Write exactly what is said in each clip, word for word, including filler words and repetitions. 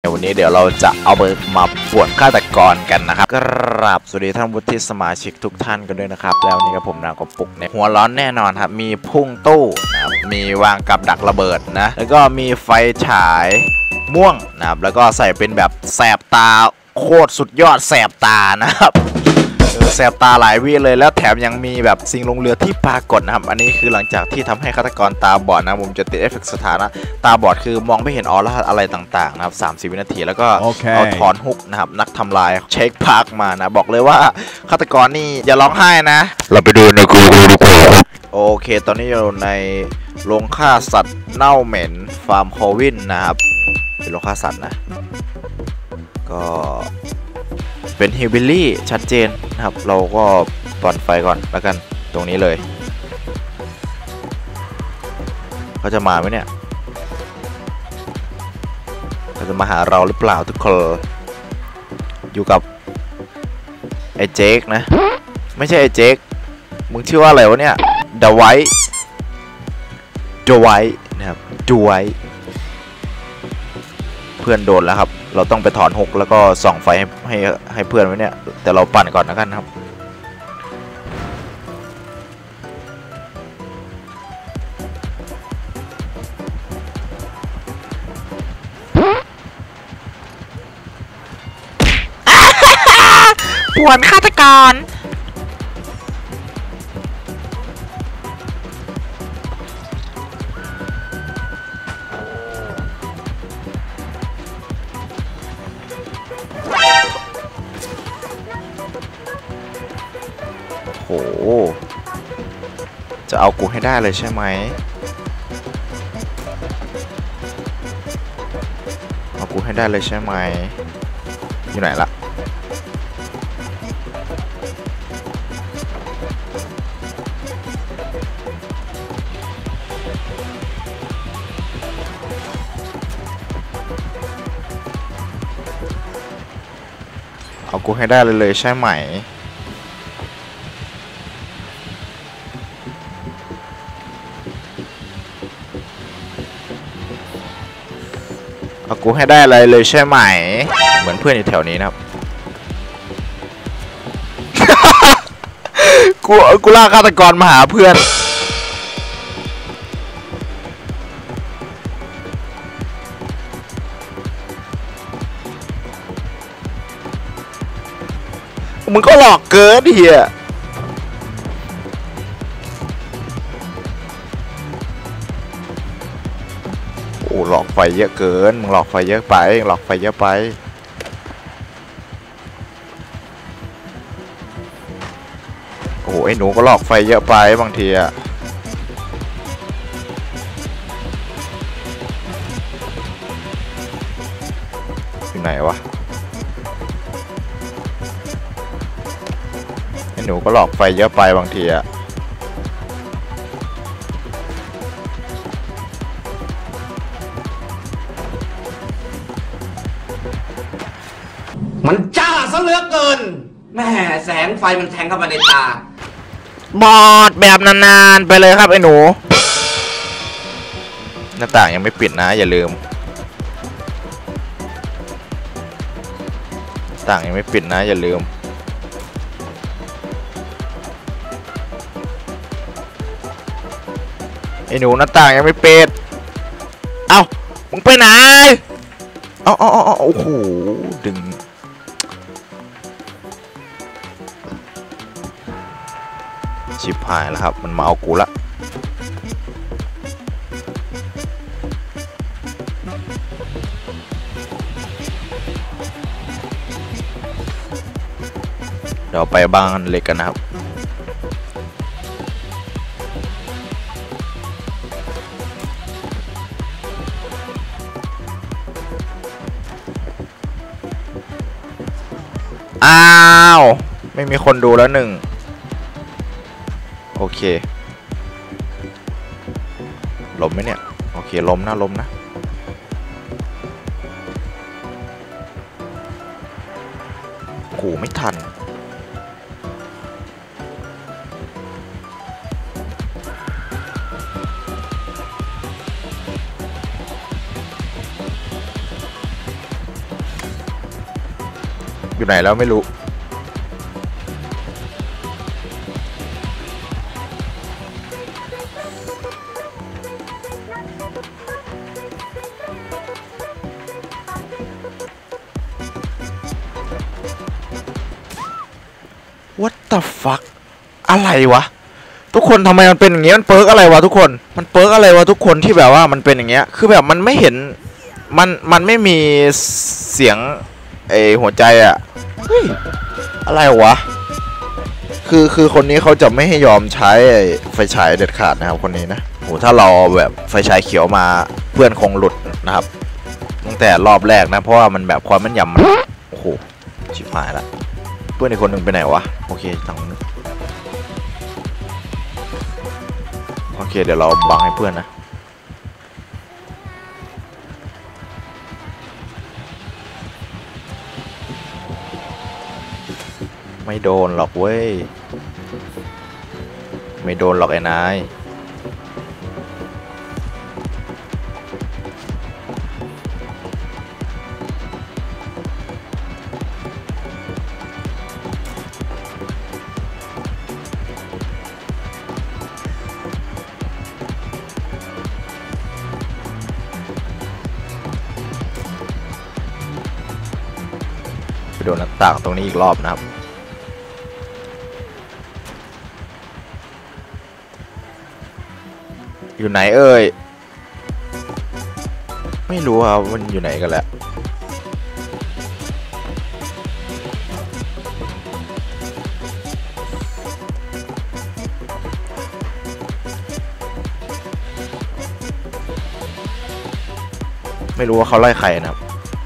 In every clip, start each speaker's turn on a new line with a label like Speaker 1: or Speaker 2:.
Speaker 1: วันนี้เดี๋ยวเราจะเอาไปมาป่วนฆาตกรกันนะครับกราบสวัสดีท่านวุฒิสมาชิกทุกท่านกันด้วยนะครับแล้วนี่ครับผมนางกบปุกเนี่ยหัวร้อนแน่นอนครับมีพุ่งตู้นะครับมีวางกับดักระเบิดนะแล้วก็มีไฟฉายม่วงนะครับแล้วก็ใส่เป็นแบบแสบตาโคตรสุดยอดแสบตานะครับแสบตาหลายวิเลยแล้วแถมยังมีแบบสิ่งลงเรือที่ปรากฏนะครับอันนี้คือหลังจากที่ทำให้ฆาตกรตาบอดนะผมจะติดเอฟเฟกต์สถานะตาบอดคือมองไม่เห็นออร่าอะไรต่างๆนะครับสามสิบวินาทีแล้วก็ okay. เอาถอนฮุกนะครับนักทำลายเช็คพาร์คมานะบอกเลยว่าฆาตกรนี่อย่าร้องไห้นะเราไปดูในกูดีกว่าโอเคตอนนี้เราในโรงฆ่าสัตว์เน่าเหม็นฟาร์มโควินนะครับเป็นโรงฆ่าสัตว์นะก็เป็นฮิลบิลลี่ชัดเจนนะครับเราก็ปั่นไฟก่อนแล้วกันตรงนี้เลยเขาจะมาไหมเนี่ยเขาจะมาหาเราหรือเปล่าทุกคนอยู่กับไอ้เจคนะไม่ใช่ไอ้เจคมึงชื่อว่าอะไรวะเนี่ยเดอะไวท์เดอะไวท์นะครับดูไวท์เพื่อนโดนแล้วครับเราต้องไปถอนหกแล้วก็ส่องไฟให้ให้ให้เพื่อนไว้เนี่ยแต่เราปั่นก่อนนะกันครับป่วนฆาตกรโอ้โหจะเอากูให้ได้เลยใช่ไหมเอากูให้ได้เลยใช่ไหมอยู่ไหนละเอากูให้ได้เลยเลยใช่ไหมเอากูให้ได้อะไรเลยใช่ไหมเหมือนเพื่อนอยู่แถวนี้นะครับ กูกูล่าฆาตกรมาหาเพื่อนมึงก็หลอกเกินเฮียโอ้หลอกไฟเยอะเกินมึงหลอกไฟเยอะไปหลอกไฟเยอะไปโอ้ไอ้หนูก็หลอกไฟเยอะไปบางทีอะอยู่ไหนวะหนูก็หลอกไฟเยอะไปบางทีอะ
Speaker 2: มันจ้าซะเหลือเกินแม่แสงไฟมันแทงเข้ามาในตา
Speaker 1: บอดแบบนานๆไปเลยครับไอ้หนูหน้าต่างยังไม่ปิดนะอย่าลืมหน้าต่างยังไม่ปิดนะอย่าลืมไอ้หนูหน้าต่างยังไม่ปิดเอ้ามึงไปไหนเอ้าเอ้าเอ้าโอ้โหดึงชิบหายแล้วครับมันมาเอากูละเดี๋ยวไปบ้านเล็กกันนะครับอ้าวไม่มีคนดูแล้วหนึ่งโอเคล้มไหมเนี่ยโอเคล้มนะล้มนะโหไม่ทัน โอยู่ไหนแล้วไม่รู้What the fuck อะไรวะทุกคนทำไมมันเป็นอย่างเงี้ยมันเปิร์กอะไรวะทุกคนมันเปิร์กอะไรวะทุกคนที่แบบว่ามันเป็นอย่างเงี้ยคือแบบมันไม่เห็นมันมันไม่มีเสียงไอหัวใจอะเฮ้ยอะไรวะคือคือคนนี้เขาจะไม่ให้ยอมใช้ไฟฉายเด็ดขาดนะครับคนนี้นะโหถ้าเราแบบไฟฉายเขียวมาเพื่อนคงหลุดนะครับตั้งแต่รอบแรกนะเพราะว่ามันแบบความแม่นยำมันโอ้โหชิบหายละเพื่อนอีกคนหนึ่งไปไหนวะโอเคทางนู้นโอเคเดี๋ยวเราบังให้เพื่อนนะไม่โดนหรอกเว้ยไม่โดนหรอกไอ้นายไปโดนหน้าต่างตรงนี้อีกรอบนะครับอยู่ไหนเอ่ยไม่รู้ครับมันอยู่ไหนกันแหละไม่รู้ว่าเขาไล่ใครนะครับ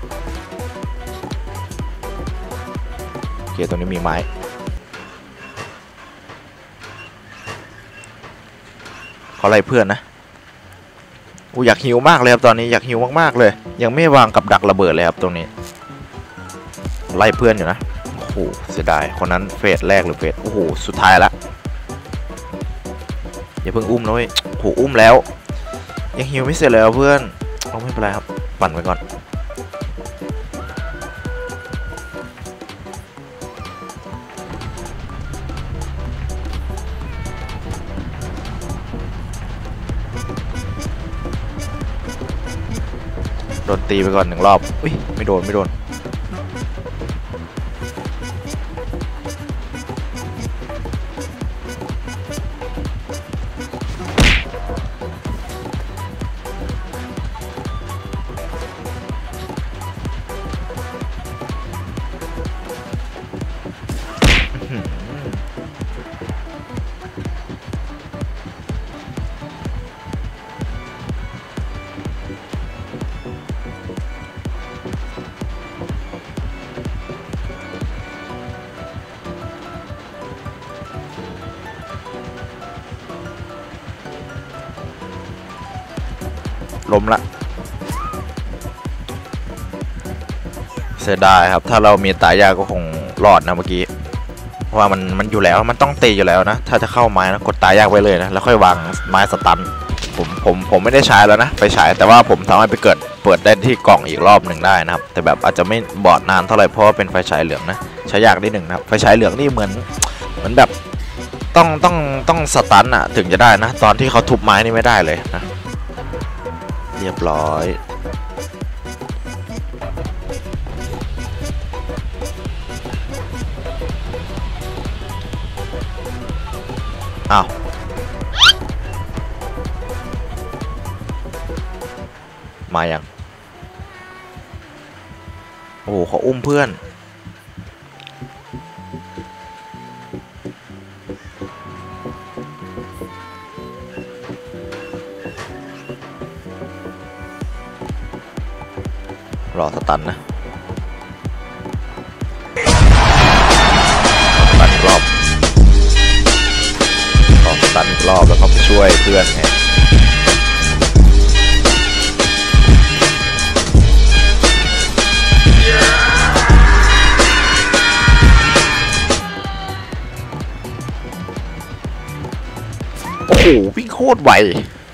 Speaker 1: โอเคตรงนี้มีไม้เขาไล่เพื่อนนะกูอยากฮิวมากเลยครับตอนนี้อยากฮิวมากๆเลยยังไม่วางกับดักระเบิดเลยครับตรงนี้ไล่เพื่อนอยู่นะโอ้โหเสียดายคนนั้นเฟสแรกหรือเฟสโอ้โหสุดท้ายละอย่าเพิ่งอุ้มนะเว้ยโอ้โหอุ้มแล้วยังฮิวไม่เสร็จเลยเพื่อนเอาไม่เป็นไรครับปั่นไว้ก่อนโดนตีไปก่อนหนึ่งรอบอุ้ยไม่โดนไม่โดนล้มละเสียดายครับถ้าเรามีตายากก็คงรอดนะเมื่อกี้เพราะว่ามันมันอยู่แล้วมันต้องตีอยู่แล้วนะถ้าจะเข้าไม้นะกดตายากไว้เลยนะแล้วค่อยวางไม้สตันผมผมผมไม่ได้ใช้แล้วนะไปใช้แต่ว่าผมสามารถไปเกิดเปิดได้ที่กล่องอีกรอบหนึ่งได้นะครับแต่แบบอาจจะไม่บอดนานเท่าไหร่เพราะว่าเป็นไฟฉายเหลืองนะใช้ยากนิดหนึ่งนะครับไฟฉายเหลืองนี่เหมือนเหมือนแบบต้องต้องต้องสตันอะถึงจะได้นะตอนที่เขาทุบไม้นี่ไม่ได้เลยนะเรียบร้อยอ้าวมายังโอ้โหเขาอุ้มเพื่อนรอสตันนะตันอีกรอบรอสตันอีกรอบแล้วก็ไปช่วยเพื่อนไงโอ้โหวิ่งโคตรไว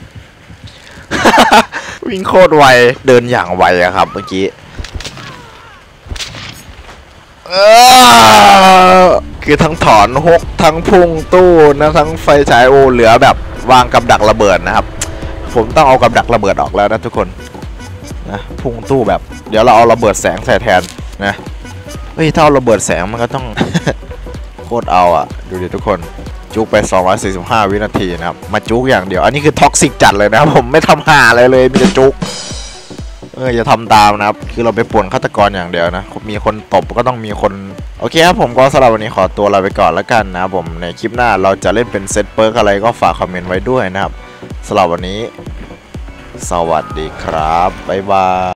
Speaker 1: วิ่งโคตรไวเดินอย่างไวอะครับเมื่อกี้เออคือทั้งถอนฮกทั้งพุ่งตู้นะทั้งไฟฉายโอเหลือแบบวางกับดักระเบิดนะครับผมต้องเอากับดักระเบิดออกแล้วนะทุกคนนะพุ่งตู้แบบเดี๋ยวเราเอาระเบิดแสงใส่แทนนะเฮ้ยถ้าเอาระเบิดแสงมันก็ต้อง โคตรเอาอ่ะดูดิทุกคนจุกไปสองร้อยสี่สิบห้าวินาทีนะครับมาจุกอย่างเดียวอันนี้คือท็อกซิกจัดเลยนะครับผมไม่ทำหาอะไรเลยมีแต่จุกเอออย่าทำตามนะครับคือเราไปป่วนฆาตกรอย่างเดียวนะมีคนตบก็ต้องมีคนโอเคครับผมก็สำหรับวันนี้ขอตัวลาไปก่อนแล้วกันนะครับผมในคลิปหน้าเราจะเล่นเป็นเซตเปิร์กอะไรก็ฝากคอมเมนต์ไว้ด้วยนะครับสำหรับวันนี้สวัสดีครับบ๊ายบาย